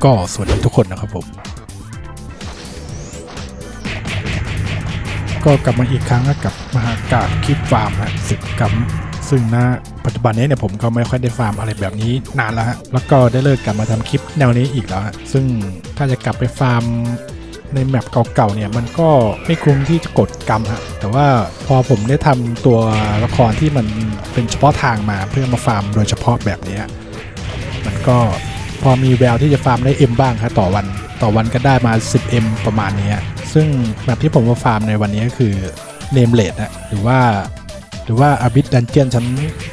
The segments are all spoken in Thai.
ก็สวัสดีทุกคนนะครับผมก็กลับมาอีกครั้งกับมหากาพย์คลิปฟาร์มฮะ10 กัมซึ่งณปัจจุบันนี้เนี่ยผมก็ไม่ค่อยได้ฟาร์มอะไรแบบนี้นานแล้วฮะแล้วก็ได้เลิกกลับมาทำคลิปแนวนี้อีกแล้วฮะซึ่งถ้าจะกลับไปฟาร์มในแมปเก่าๆเนี่ยมันก็ไม่คุ้มที่จะกดกัมฮะแต่ว่าพอผมได้ทำตัวละครที่มันเป็นเฉพาะทางมาเพื่อมาฟาร์มโดยเฉพาะแบบนี้มันก็พอมีแววที่จะฟาร์มได้ M บ้างครับต่อวันก็ได้มา 10M ประมาณนี้ซึ่งแบบที่ผมมาฟาร์มในวันนี้ก็คือ Nameless นะหรือว่า Abyss Dungeon ชั้น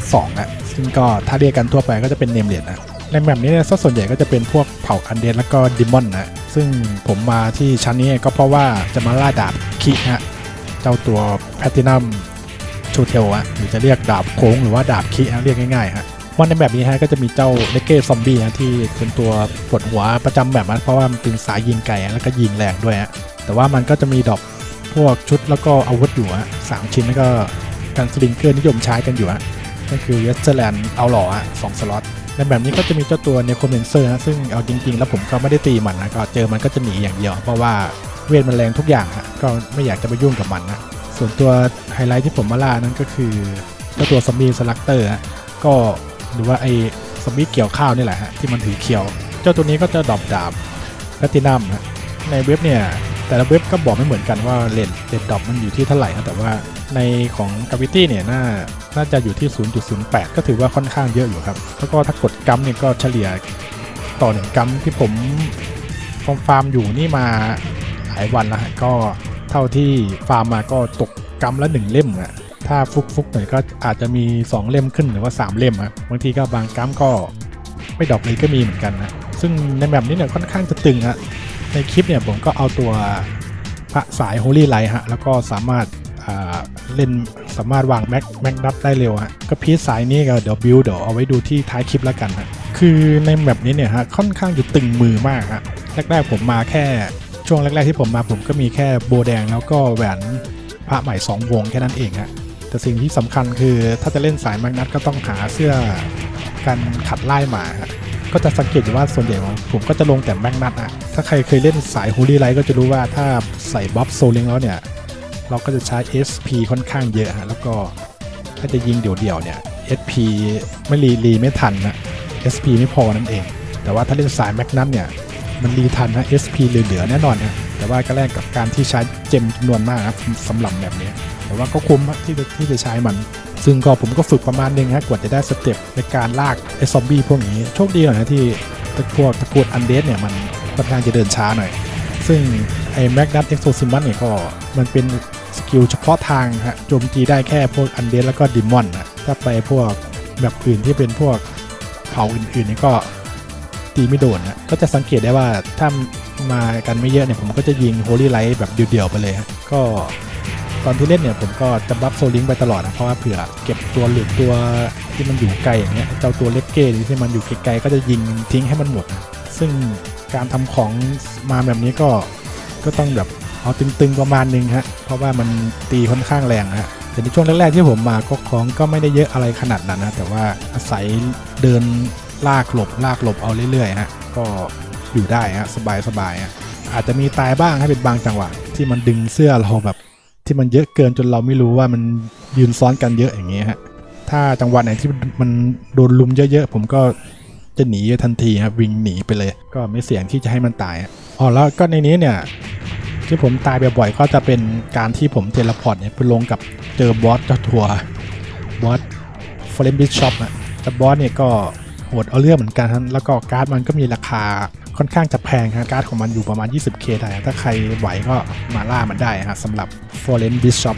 2นะซึ่งก็ถ้าเรียกกันทั่วไปก็จะเป็น Nameless นะในแบบนี้เนี่ยส่วนใหญ่ก็จะเป็นพวกเผ่าอันเดนแล้วก็ดิมอนนะซึ่งผมมาที่ชั้นนี้ก็เพราะว่าจะมาล่าดาบคิฮะเจ้าตัว Platinum Shuttle หรือจะเรียกดาบโค้งหรือว่าดาบคิเรียกง่ายๆฮะวันในแบบนี้ฮะก็จะมีเจ้าเลเก้ซอมบี้ที่เป็นตัวปวดหัวประจำแบบนั้นเพราะว่ามันเป็นสายยิงไกลแล้วก็ยิงแรงด้วยฮะแต่ว่ามันก็จะมีดอกพวกชุดแล้วก็อาวุธอยู่3 ชิ้นแล้วก็การสลิงเกอร์นิยมใช้กันอยู่ก็คือเวสเทอร์แลนด์เอาหล่อ2 สล็อตในแบบนี้ก็จะมีเจ้าตัวเนโครเมนเซอร์ซึ่งเอาจริงๆแล้วผมก็ไม่ได้ตีมันนะก็เจอมันก็จะหนีอย่างเดียวเพราะว่าเวทมันแรงทุกอย่างก็ไม่อยากจะไปยุ่งกับมันนะส่วนตัวไฮไลท์ที่ผมมาล่านั้นก็คือเจ้าตัวซอมบี้สลักเตอร์ก็หรือว่าไอ้ซอมบี้เกี่ยวข้าวนี่แหละที่มันถือเขียวเจ้าตัวนี้ก็จะดรอปดาบแพลตินัมในเว็บเนี่ยแต่ละเว็บก็บอกไม่เหมือนกันว่าเลนดรอปมันอยู่ที่เท่าไหร่แต่ว่าในของกาวิตี้เนี่ยน่าจะอยู่ที่ 0.08 ก็ถือว่าค่อนข้างเยอะอยู่ครับแล้วก็ถ้ากดกัมเนี่ยก็เฉลี่ยต่อ1 กัมที่ผมฟาร์มอยู่นี่มาหลายวันแล้วก็เท่าที่ฟาร์มมาก็ตกกัมละ1 เล่มถ้าฟุกหน่อยก็อาจจะมี2 เล่มขึ้นหรือว่า3 เล่มบางทีก็บางกัมก็ไม่ดรอปเลยก็มีเหมือนกันซึ่งในแบบนี้เนี่ยค่อนข้างจะตึงในคลิปเนี่ยผมก็เอาตัวพระสายโฮลี่ไลท์แล้วก็สามารถเล่นสามารถวางแม็กนับได้เร็วก็พีซสายนี้ก็เดี๋ยวเอาไว้ดูที่ท้ายคลิปแล้วกันคือในแบบนี้เนี่ยค่อนข้างจะตึงมือมากแรกๆผมมาแค่ช่วงแรกๆที่ผมมาผมก็มีแค่โบแดงแล้วก็แหวนพระใหม่2 วงแค่นั้นเองแต่สิ่งที่สำคัญคือถ้าจะเล่นสายแมกนัตก็ต้องหาเสื้อกันขัดไล่หมาก็จะสังเกตอยู่ว่าส่วนใหญ่ผมก็จะลงแต่แมกนัตถ้าใครเคยเล่นสายฮูลี่ไลท์ก็จะรู้ว่าถ้าใส่บัฟโซลิงแล้วเนี่ยเราก็จะใช้ SP ค่อนข้างเยอะแล้วก็ถ้าจะยิงเดี่ยวๆเนี่ย SP ไม่รีไม่ทันSP ไม่พอนั่นเองแต่ว่าถ้าเล่นสายแมกนัตเนี่ยมันรีทันSP เหลือแน่นอนแต่ว่าก็แลกกับการที่ใช้เจมจำนวนมากสำหรับแบบนี้แต่ว่าก็คุ้มที่จะใช้มันซึ่งก็ผมก็ฝึกประมาณนึงกว่าจะได้สเต็ปในการลากไอ้ซอมบี้พวกนี้โชคดีหน่อยที่พวกตระกูลอันเดสเนี่ยมันค่อนข้างจะเดินช้าหน่อยซึ่งไอ้แมกนัตเอ็กโซซิมัสเนี่ยก็มันเป็นสกิลเฉพาะทางโจมตีได้แค่พวกอันเดสแล้วก็ดิมอนถ้าไปพวกแบบอื่นที่เป็นพวกเผ่าอื่นๆนี่ก็ตีไม่โดนก็จะสังเกตได้ว่าถ้ามากันไม่เยอะเนี่ยผมก็จะยิงโฮลี่ไลท์แบบเดี่ยวๆไปเลยก็ตอนที่เล่นเนี่ยผมก็จะบัฟโซลิงไปตลอดเพราะว่าเผื่อเก็บตัวหรือตัวที่มันอยู่ไกลอย่างเงี้ยเจ้าตัวเล็กเก้ที่มันอยู่ไกลๆก็จะยิงทิ้งให้มันหมดซึ่งการทำของมาแบบนี้ก็ต้องแบบเอาตึงๆประมาณนึงเพราะว่ามันตีค่อนข้างแรงแต่ในช่วงแรกๆที่ผมมาก็ของก็ไม่ได้เยอะอะไรขนาดนั้นแต่ว่าอาศัยเดินลากหลบเอาเรื่อยๆก็อยู่ได้สบายอาจจะมีตายบ้างให้เป็นบางจังหวะที่มันดึงเสื้อเราแบบที่มันเยอะเกินจนเราไม่รู้ว่ามันยืนซ้อนกันเยอะอย่างเงี้ยถ้าจังหวะไหนที่มันโดนลุมเยอะๆผมก็จะหนีทันทีวิ่งหนีไปเลยก็ไม่เสี่ยงที่จะให้มันตายแล้วก็ในนี้เนี่ยที่ผมตายบ่อยๆก็จะเป็นการที่ผมเทเลพอร์ตเนี่ยไปลงกับเจอบอสเจ้าทัวร์บอสฟอเรนบิชช็อปแต่บอสเนี่ยก็โหดเอาเรื่องเหมือนกันแล้วก็การ์ดมันก็มีราคาค่อนข้างจะแพงการ์ดของมันอยู่ประมาณ 20K ได้ถ้าใครไหวก็มาล่ามันได้สำหรับ Foreign Bishop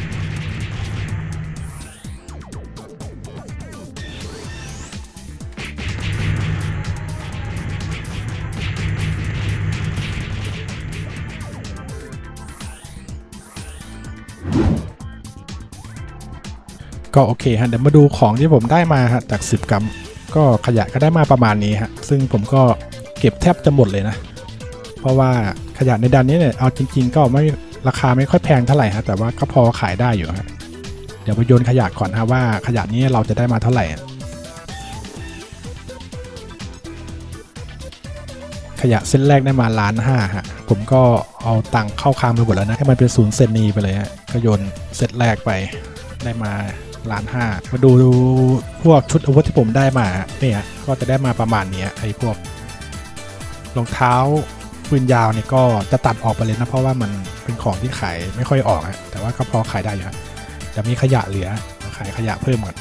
ก็โอเคเดี๋ยวมาดูของที่ผมได้มาจาก10 กัมก็ขยะก็ได้มาประมาณนี้ซึ่งผมก็เก็บแทบจะหมดเลยนะเพราะว่าขยะในดันนี้เนี่ยเอาจริงๆก็ไม่ราคาไม่ค่อยแพงเท่าไหร่แต่ว่าก็พอขายได้อยู่เดี๋ยวไปโยนขยะก่อนว่าขยะนี้เราจะได้มาเท่าไหร่ขยะเส้นแรกได้มา1,500,000ฮะผมก็เอาตังค์เข้าคามไปหมดแล้วนะให้มันเป็น0 เซนนีไปเลยฮะก็โยนเซตแรกไปได้มา1,500,000มาดูพวกชุดอาวุธที่ผมได้มาเนี่ยก็จะได้มาประมาณนี้ไอ้พวกรองเท้าปืนยาวเนี่ยก็จะตัดออกไปเลยนะเพราะว่ามันเป็นของที่ขายไม่ค่อยออกฮะแต่ว่าก็พอขายได้อยู่ครับจะมีขยะเหลือขายขยะเพิ่มก่อน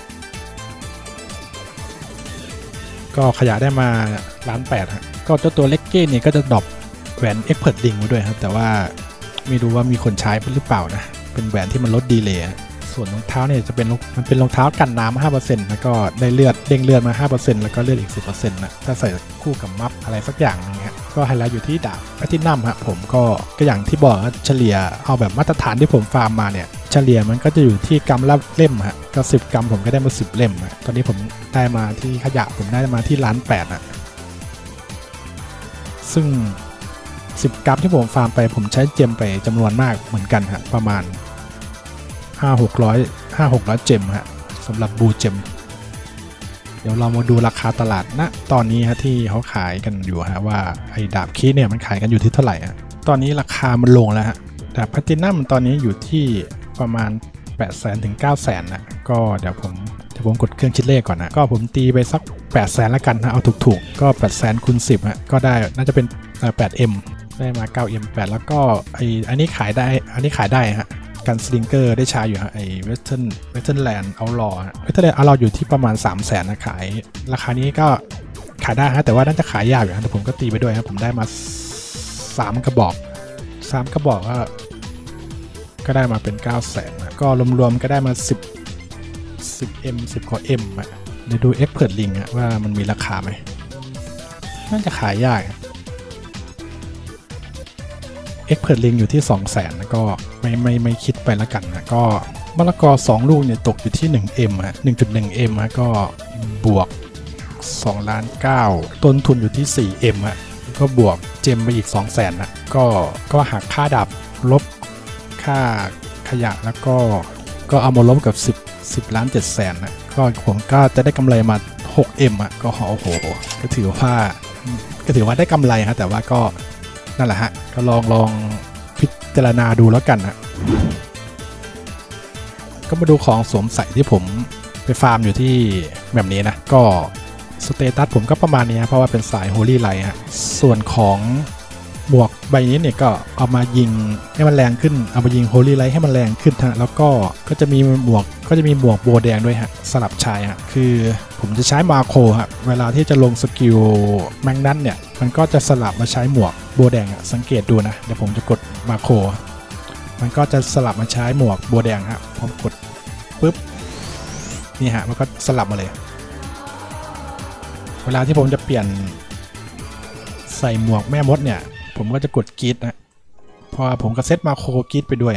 ก็ขยะได้มา1,800,000ฮะก็เจ้าตัวเล็กเก้เนี่ยก็จะดรอปแหวนเอ็กเพิร์ดลิงมาด้วยครับแต่ว่าไม่รู้ว่ามีคนใช้หรือเปล่านะเป็นแหวนที่มันลดดีเลย์ส่วนรองเท้าเนี่ยจะเป็นมันเป็นรองเท้ากันน้ำ 5% แล้วก็ได้เลือดเด้งเลือดมา 5% แล้วก็เลือดอีก 10% นะถ้าใส่คู่กับมัฟอะไรสักอย่างนึงฮะก็ไฮไลท์อยู่ที่ดาบแพทินัมฮะผมก็อย่างที่บอกเฉลี่ยเอาแบบมาตรฐานที่ผมฟาร์มมาเนี่ยเฉลี่ยมันก็จะอยู่ที่กรัมละเล่มฮะก็10 กรัมผมก็ได้มา10 เล่มฮะตอนนี้ผมได้มาที่ขยะผมได้มาที่1,800,000นะซึ่ง10 กรัมที่ผมฟาร์มไปผมใช้เจมไปจำนวนมากเหมือนกันฮะประมาณ500-600 เจมฮะสำหรับบูเจมเดี๋ยวเรามาดูราคาตลาดณตอนนี้ฮะที่เขาขายกันอยู่ฮะว่าไอ้ดาบคีเนี่ยมันขายกันอยู่ที่เท่าไหร่ฮะตอนนี้ราคามันลงแล้วฮะดาบแพลตินัมตอนนี้อยู่ที่ประมาณ 800,000 ถึง 900,000 นะก็เดี๋ยวผมกดเครื่องคิดเลขก่อนนะก็ผมตีไปสัก 800,000 แล้วกันนะเอาถูกๆก็ 800,000 คูณ 10ฮะก็ได้น่าจะเป็น 8M ได้มา 9M 8แล้วก็อันนี้ขายได้ฮะกันสลิงเกอร์ได้ใช้อยู่ฮะไอ้เวสเทิร์นแลนด์เอาลออยู่ที่ประมาณ 300,000 นะขายราคานี้ก็ขายได้ฮะแต่ว่าน่าจะขายยากอยู่นะแต่ผมก็ตีไปด้วยครับผมได้มา3 กระบอกก็ได้มาเป็น 900,000 นะก็รวมๆก็ได้มา10M 10 กว่า M อ่ะเดี๋ยวดู Expert Link อ่ะว่ามันมีราคาไหมน่าจะขายยากExpert Link อยู่ที่ 200,000 นะก็ไม่คิดไปแล้วกันนะก็มะละกอ2 ลูกเนี่ยตกอยู่ที่ 1M ฮะ 1.1M ฮะก็บวก2,900,000ต้นทุนอยู่ที่ 4M ฮะก็บวกเจมไปอีก 200,000 นะก็หักค่าดับลบค่าขยะแล้วก็เอามาลบกับ10,700,000 นะก็ผมก็จะได้กำไรมา 6M อ่ะก็โอ้โหก็ถือว่าได้กำไรฮะแต่ว่าก็นั่นแหละฮะก็ลองพิจารณาดูแล้วกันนะก็มาดูของสวมใส่ที่ผมไปฟาร์มอยู่ที่แบบนี้นะก็สเตตัสผมก็ประมาณนี้เพราะว่าเป็นสาย Holy Light ฮะส่วนของหมวกใบนี้เนี่ยก็เอามายิงให้มันแรงขึ้นเอามายิง Holy Light ให้มันแรงขึ้นฮะแล้วก็จะมีหมวกโบแดงด้วยฮะสลับใช้ฮะคือผมจะใช้มาโครฮะเวลาที่จะลงสกิลแมงนัทเนี่ยมันก็จะสลับมาใช้หมวกโบแดงสังเกตดูนะเดี๋ยวผมจะกดมาโครมันก็จะสลับมาใช้หมวกโบแดงฮะผมกดปุ๊บนี่ฮะมันก็สลับมาเลยเวลาที่ผมจะเปลี่ยนใส่หมวกแม่มดเนี่ยผมก็จะกดกรีดนะพอผมก็เซตมาโครกรีดไปด้วย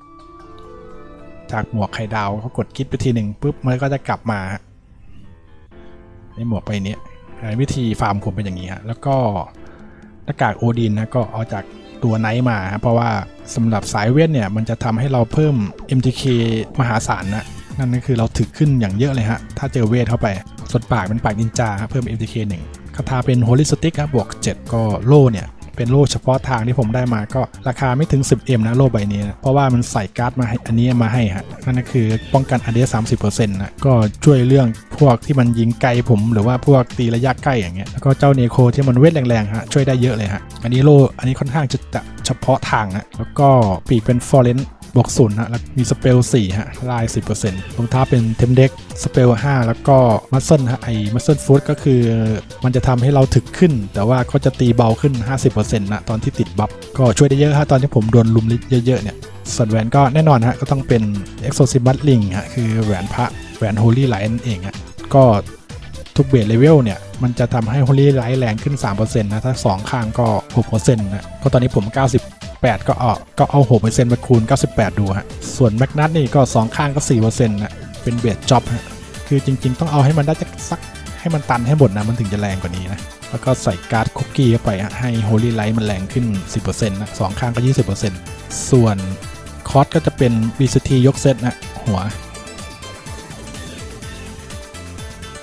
จากหมวกไข่ดาวเขากดกรีดไปทีหนึ่งปุ๊บมันก็จะกลับมาในหมวกไปนี้วิธีฟาร์มผมเป็นอย่างนี้ฮะแล้วก็หน้ากากโอดินนะก็เอาจากตัวไนท์มาเพราะว่าสำหรับสายเวทเนี่ยมันจะทำให้เราเพิ่ม MTK มหาศาลนะนั่นก็คือเราถึกขึ้นอย่างเยอะเลยฮะถ้าเจอเวทเข้าไปส่วนปากเป็นปากนินจาเพิ่ม MTK 1คาถาเป็นโฮลิสติกครับบวก7ก็โล่เนี่ยเป็นโล่เฉพาะทางที่ผมได้มาก็ราคาไม่ถึง 10M นะโล่ใบนี้เพราะว่ามันใส่การ์ดมาให้อันนี้มาให้ฮะนั่นก็คือป้องกันAD 30% นะก็ช่วยเรื่องพวกที่มันยิงไกลผมหรือว่าพวกตีระยะใกล้อย่างเงี้ยแล้วก็เจ้าเนโคที่มันเวทแรงๆฮะช่วยได้เยอะเลยฮะอันนี้โล่อันนี้ค่อนข้างจะเฉพาะทางนะแล้วก็ปีกเป็นฟอเรนบวก0ฮะแล้วมีสเปล4ฮะลาย 10% รองเท้าเป็นเทมเด็กสเปล5แล้วก็มัสเซิลฮะมัสเซิลฟู้ดก็คือมันจะทำให้เราถึกขึ้นแต่ว่าก็จะตีเบาขึ้น 50% นะตอนที่ติดบัฟก็ช่วยได้เยอะฮะตอนที่ผมโดนลุมเยอะๆเนี่ยส่วนแหวนก็แน่นอนฮะก็ต้องเป็น Exosimus Ring ฮะคือแหวนพระแหวน Holy Light นั่นเองฮะก็ทุกเบสเลเวลเนี่ยมันจะทำให้ Holy Light แรงขึ้น 3% นะถ้า2ข้างก็ 6% นะเพราะตอนนี้ผม98ก็เอา 6% มาคูณ98ดูฮะส่วนแมกนัทนี่ก็2ข้างก็ 4% นะเป็นเบสจ็อบฮะคือจริงๆต้องเอาให้มันได้สักให้มันตันให้หมดนะมันถึงจะแรงกว่านี้นะแล้วก็ใส่การ์ดคุกกี้เข้าไปให้ Holy Light มันแรงขึ้น 10% นะ2ข้างก็ 20% ส่วนคอสก็จะเป็น VCT ยกเซตนะหัว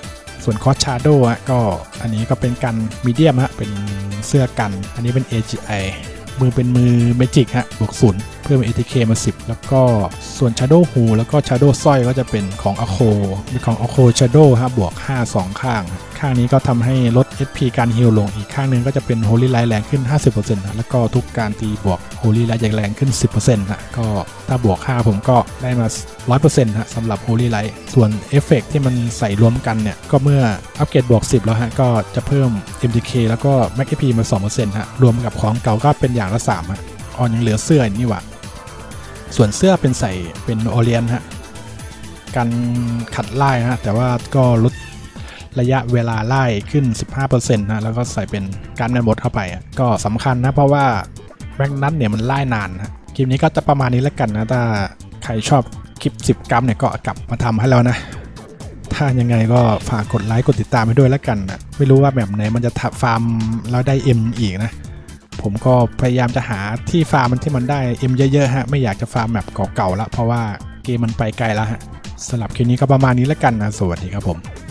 ส่วนคอสชาร์โดฮะก็อันนี้ก็เป็นกันมีเดียมฮะเป็นเสื้อกันอันนี้เป็น AGI มือเป็นมือเมจิกฮะบวกศูนย์เพิ่ม ATK มา10แล้วก็ส่วน Shadow Hu แล้วก็ Shadow สร้อยก็จะเป็นของอโคเป็นของอโค Shadow ฮะบวก5 2ข้างข้างนี้ก็ทำให้ลด SP การฮีลลงอีกข้างนึงก็จะเป็น Holy Light แรงขึ้น 50% นะแล้วก็ทุกการตีบวก Holy Light แรงขึ้น 10% นะก็ถ้าบวก5ผมก็ได้มา 100% นะสำหรับ Holy Light ส่วนเอฟเฟกที่มันใส่รวมกันเนี่ยก็เมื่ออัปเกรดบวก10แล้วฮะก็จะเพิ่ม MTK แล้วก็ Max SP มา 2% ฮะรวมกับของเก่าก็เป็นอย่างละ3ฮะออนยังเหลือเสื้อนี่หว่าส่วนเสื้อเป็นใส่เป็นโอเลียนฮะกันขัดไล่ฮะแต่ว่าก็ลดระยะเวลาไล่ขึ้น 15% นะแล้วก็ใส่เป็นการแมนบดเข้าไปก็สำคัญนะเพราะว่าแมกนัทเนี่ยมันไล่นานนะคลิปนี้ก็จะประมาณนี้แล้วกันนะถ้าใครชอบคลิป10 กรัมเนี่ยก็กลับมาทำให้แล้วนะถ้ายังไงก็ฝากกดไลค์กดติดตามให้ด้วยแล้วกันนะไม่รู้ว่าแบบไหนมันจะฟาร์มแล้วได้ M อีกนะผมก็พยายามจะหาที่ฟาร์มมันที่มันได้ M เยอะๆฮะไม่อยากจะฟาร์มแบบเก่าๆแล้วเพราะว่าเกมมันไปไกลแล้วฮะสำหรับคลิปนี้ก็ประมาณนี้แล้วกันนะสวัสดีครับผม